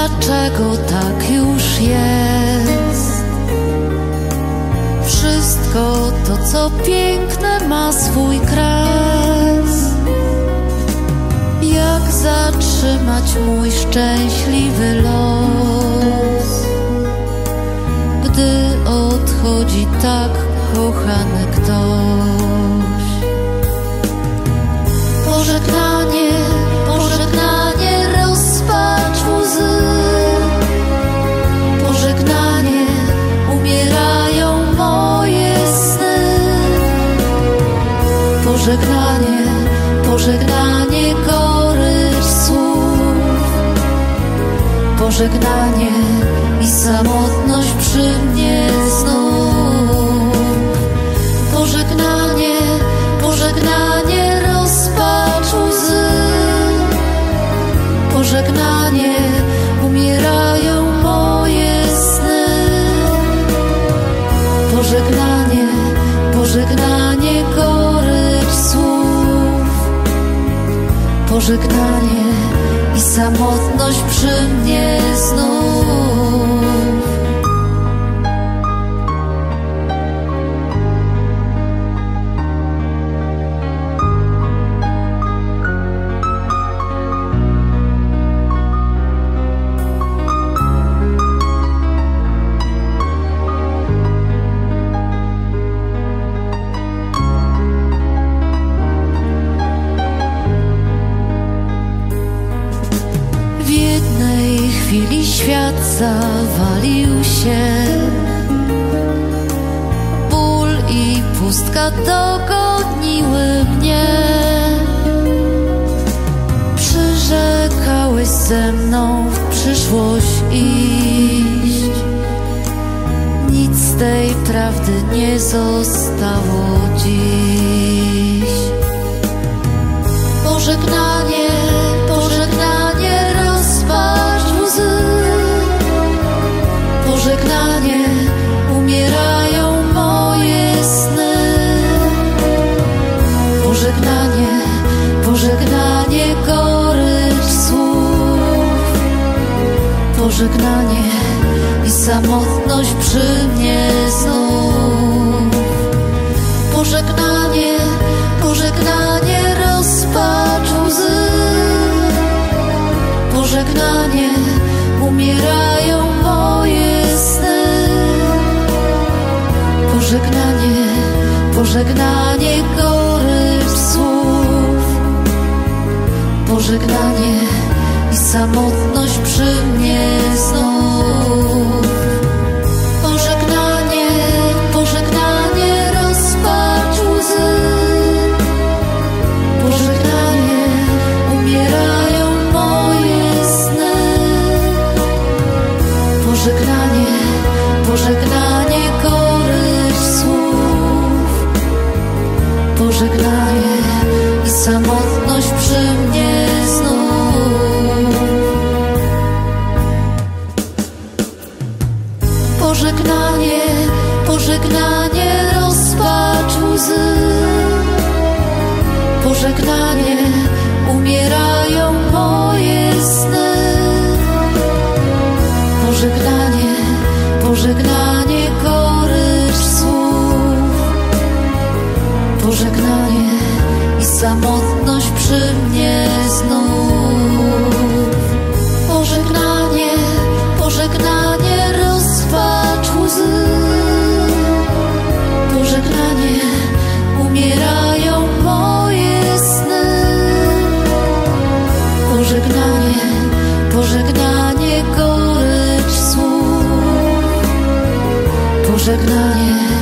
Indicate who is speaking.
Speaker 1: dlaczego tak już jest? Wszystko to, co piękne, ma swój kres. Jak zatrzymać mój szczęśliwy los, gdy odchodzi tak kochany ktoś? Pożegnanie, pożegnanie, rozpacz łzy. Pożegnanie, umierają moje sny. Pożegnanie, pożegnanie, gorycz słów. Pożegnanie i samotność przy mnie znów. Pożegnanie, pożegnanie, rozpacz łzy. Pożegnanie, umierają moje sny. Pożegnanie, pożegnanie, gorycz słów. Pożegnanie i samotność przy mnie znów. W jednej chwili świat zawalił się. Ból i pustka dogodniły mnie. Przyrzekałeś ze mną w przyszłość iść. Nic z tej prawdy nie zostało dziś. Pożegnanie, pożegnanie, rozpacz łzy. Pożegnanie, umierają moje sny. Pożegnanie, pożegnanie, gorycz słów. Pożegnanie i samotność przy mnie znów. Pożegnanie, pożegnanie, rozpacz łzy. Pożegnanie, umierają moje sny. Pożegnanie, pożegnanie, gorycz słów. Pożegnanie i samotność przy mnie znów. Pożegnanie, pożegnanie, rozpacz łzy. Pożegnanie, umierają moje sny. Pożegnanie, pożegnanie, gorycz słów. Pożegnanie i samotność przy mnie znów. Pożegnanie, pożegnanie, rozpacz łzy. Pożegnanie, umierają moje sny. Pożegnanie, pożegnanie, gorycz słów. Pożegnanie i samotność przy mnie znów. Pożegnanie, pożegnanie, rozpacz łzy. Pożegnanie, umierają moje sny. Pożegnanie, pożegnanie, gorycz słów. Pożegnanie